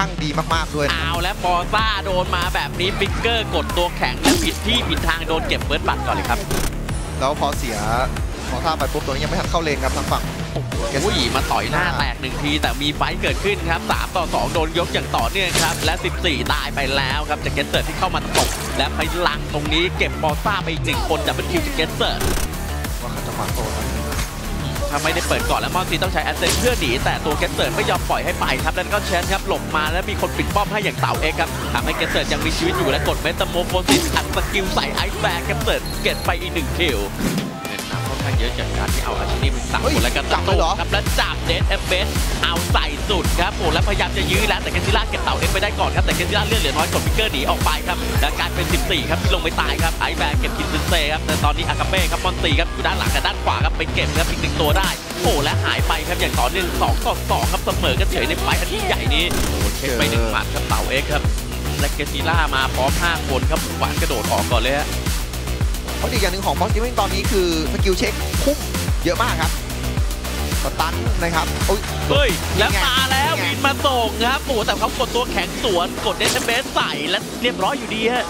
ข้างดีมากๆด้วยเอาและปอซ่าโดนมาแบบนี้ฟิกเกอร์กดตัวแข็งและผิดที่ผิดทางโดนเก็บเบิร์ดบัตรก่อนเลยครับแล้วพอเสียพอท่าไปปุ๊บตัวนี้ยังไม่ทันเข้าเลนครับทางฝั่งอุ้ยมาต่อยหน้าแตก1ทีแต่มีไฟเกิดขึ้นครับ3-2โดนยกอย่างต่อเนื่องครับและ14ตายไปแล้วครับจากเกสเตอร์ที่เข้ามาตบและพลังตรงนี้เก็บปอซ่าไปอีก1คนดับเบิลคิวจากเกสเตอร์ว่าเขาจะมาโตนะถ้าไม่ได้เปิดก่อนแล้วมอนซีต้องใช้แอสเซนเพื่อหนีแต่ตัวเกสเตอร์ไม่ยอมปล่อยให้ไปครับแล้วก็เชนครับหลบมาแล้วมีคนปิดป้อมให้อย่างเต่าเอ็กครับทำให้เกสเตอร์ยังมีชีวิตอยู่และกดเมตาโมโฟซิสอัดสกิลใส่ไอซ์แบร์เกสเตอร์เก็บไปอีก1คิวค่อนข้างเยอะจากการที่เอาอาชินีมันสั่งแล้วก็จับเลยครับแล้วจับเดสเอฟเบสเอาใส่สุดครับโอ้แล้วพยายามจะยื้อแล้วแต่เกซิล่าเก็บเต่าเอ็กไปได้ก่อนครับแต่เกซิล่าเลือดเหลือน้อยกดฟิกเกอร์หนีออกไปครับและการเป็น14ครับที่ลงไปตายครับไอแบร์เก็บคินเซนเซ่ครับแต่ตอนนี้อากาเป้ครับมอนตีครับอยู่ด้านหลังกับด้านขวาครับไปเก็บครับอีก1ตัวได้โอ้และหายไปครับอย่างต่อเนื่อง2-2ครับเสมอกันเฉยในไฟอันยิ่งใหญ่นี้เช็คไป1หมัดครับเต่าเอ็กครับและเกซิล่ามาพร้อม5คนครับหวานกระโดดออกก่อนเลยฮะเพราะอีกอย่างหนึ่งของบอสเกมมิ่งตอนนี้คือสกิลเช็คพุ่งเยอะมากครับสตันนะครับเฮ้ยแล้วมาแล้ววินมาส่งครับโอ้แต่เขากดตัวแข็งสวนกดเดสเบสใส่และเรียบร้อยอยู่ดีฮะ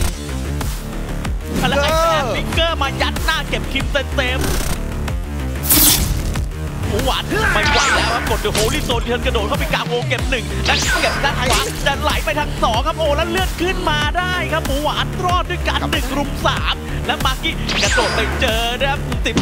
แล้วไอ้แอนฟิกเกอร์มายัดหน้าเก็บคิมเต็มหมูหวานไม่ไหวแล้วครับกดเดอะโฮลี่โซนเทิร์นกระโดดเข้าไปกลางวงเก็บ1และเก็บด้านขวาจะไหลไปทาง2ครับโอ้แล้วเลือดขึ้นมาได้ครับหมูหวานรอดด้วยกัน1 รุม 3และมาร์กี้กระโดดไปเจอนะครับ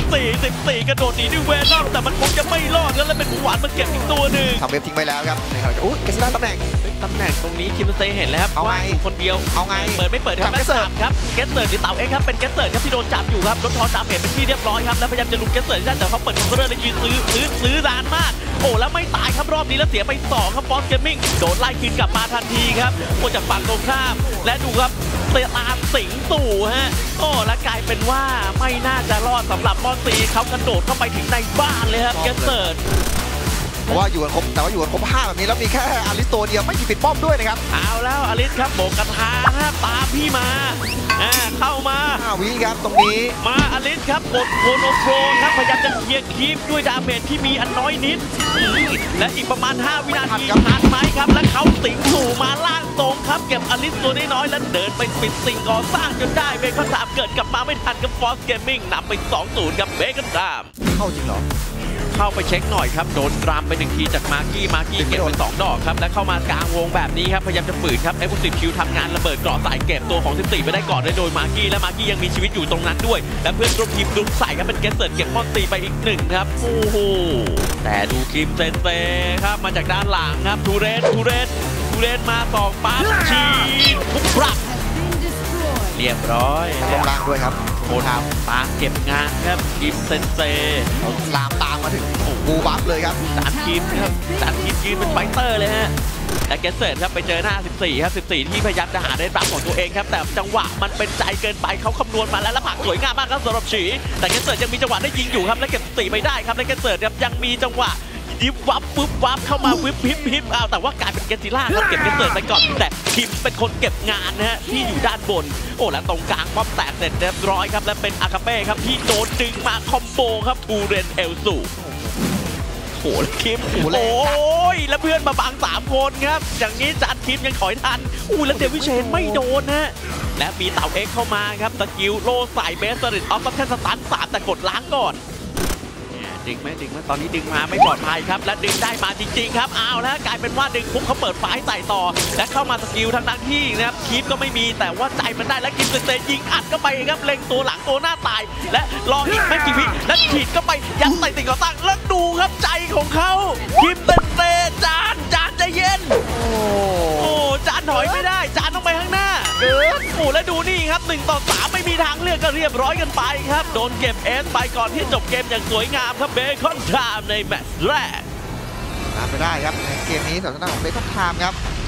14กระโดดหนีด้วยเวนอมแต่มันคงจะไม่รอดแล้วเป็นหมูหวานมันเก็บอีกตัวหนึ่งทำเว็บทิ้งไปแล้วครับนะครับอุ้ยเกซิล่าตำแหน่งตรงนี้คิมเซเห็นแล้วครับว่าคนเดียวเอาไงเปิดไม่เปิดครับแม่สามครับเกสเตอร์ที่เต่าเอ็กครับเป็นเกสเตอร์ครับที่โดนจับอยู่ครับรถทอนดาเมจเป็นที่เรียบร้อยครับแล้วพยายามจะลุกเกสเตอร์ได้แต่เขาเปิดคอมพิวเตอร์เลยยืนซื้อนานมากโอ้แล้วไม่ตายครับรอบนี้แล้วเสียไป2ครับบอสเกมมิ่งโดนไล่คืนกลับมาทันทีครับโอ้จากฝั่งตรงข้ามและดูครับเตะตามสิงตู่ฮะโอ้และกลายเป็นว่าไม่น่าจะรอดสำหรับมอนซีเขากระโดดเข้าไปถึงในบ้านเลยครับเกสเตอร์เพราะว่าอยู่กันครบแต่ว่าอยู่กันครบ5แบบนี้แล้วมีแค่อลิสตัวเดียวไม่มีปิดป้อมด้วยนะครับเอาแล้วอลิสครับโบกกระทาตามพี่มาเข้ามาวิครับตรงนี้มาอลิสครับกดโคโนโครครับพยายามจะเคลียร์คีฟด้วยดาเมจที่มีอันน้อยนิดและอีกประมาณ5วินาทีทันไหมครับและเขาสิงสู่มาล่างตรงครับเก็บอลิสตัวน้อยๆแล้วเดินไปปิดสิ่งก่อสร้างจนได้เบคอนดามเกิดกลับมาไม่ทันกับฟอสเกมมิ่งนำไป 2-0 กับเบคอนดามเข้าจริงเหรอเข้าไปเช็คหน่อยครับโดนดรามไป1ทีจากมาร์กี้เก็บไป2 ดอกครับและเข้ามากลางวงแบบนี้ครับพยายามจะฝืนครับเอฟซีคิวทำงานระเบิดเกราะใส่เก็บตัวของ14ไปได้ก่อนโดยมาร์กี้และมาร์กี้ยังมีชีวิตอยู่ตรงนั้นด้วยและเพื่อนร่วมทีมดุใส่ครับเป็นเกสเซิร์เก็บมอนตีไปอีก1ครับโอ้โหแต่ดูคิมเซนเต้ครับมาจากด้านหลังครับทูเรนมา2ปั๊บชีทุกปรับเรียบร้อยลงล่างด้วยครับโคทามตามเก็บงานครับคิมเซนเต้ลามตามมาถึงบูบัฟเลยครับ 3 ทีมครับ3 ทีมยืนเป็นไฟเตอร์เลยฮะแต่เกสเซิร์ครับไปเจอหน้า14ครับ14ที่พยายามจะหาได้รับของตัวเองครับแต่จังหวะมันเป็นใจเกินไปเขาคำนวณมาแล้วและผักสวยงามมากครับสำหรับฉีแต่เกสเซิร์ยังมีจังหวะได้ยิงอยู่ครับและเก็บ14ไปได้ครับและเกสเซิร์ครับยังมีจังหวะยิบวับปุ๊บวับเข้ามาวิบพิบเอาแต่ว่ากลายเป็นเกซิล่าครับเก็บเกสเซิร์ไปก่อนแต่คิมเป็นคนเก็บงานนะฮะที่อยู่ด้านบนโอ้และตรงกลางป้อมแตกเสร็จเรียบร้อยครับและเป็นอากาเป้ครับที่โดนดึงมาคอมโบครับทูเรนเอลซูโอ้แล้วคิมโอ้ยแล้วเพื่อนมาบัง3 คนครับอย่างนี้จานคิมยังถอยทันแล้วเดวิเชนไม่โดนนะและมีเต่าเอ็กเข้ามาครับสกิลโลใส่เบสสริตออฟแค่สตัน3แต่กดล้างก่อนดึงไหมตอนนี้ดึงมาไม่ปลอดภัยครับและดึงได้มาจริงๆครับเอาแล้วกลายเป็นว่าดึงปุ๊บเขาเปิดไฟใส่ต่อและเข้ามาสกิลทั้งนั้นที่นะครับคีฟก็ไม่มีแต่ว่าใจมันได้และกินเตยิงอัดก็ไปครับเล็งตัวหลังตัวหน้าตายและรออีกไม่กี่วิและฉีดก็ไปยัดใส่ติ่งก่อตั้งแล้วดูครับใจของเขาคิมเตจานใจเย็นโอ้จานถอยไม่ได้จานต้องไปข้างหน้าแล้วดูนี่ครับ1-3ไม่มีทางเลือกก็เรียบร้อยกันไปครับโดนเก็บเอสไปก่อนที่จบเกมอย่างสวยงามครับเบคอนไทม์ในแมตช์แรกตามไปได้ครับในเกมนี้สำหรับของเบคอนไทม์ครับ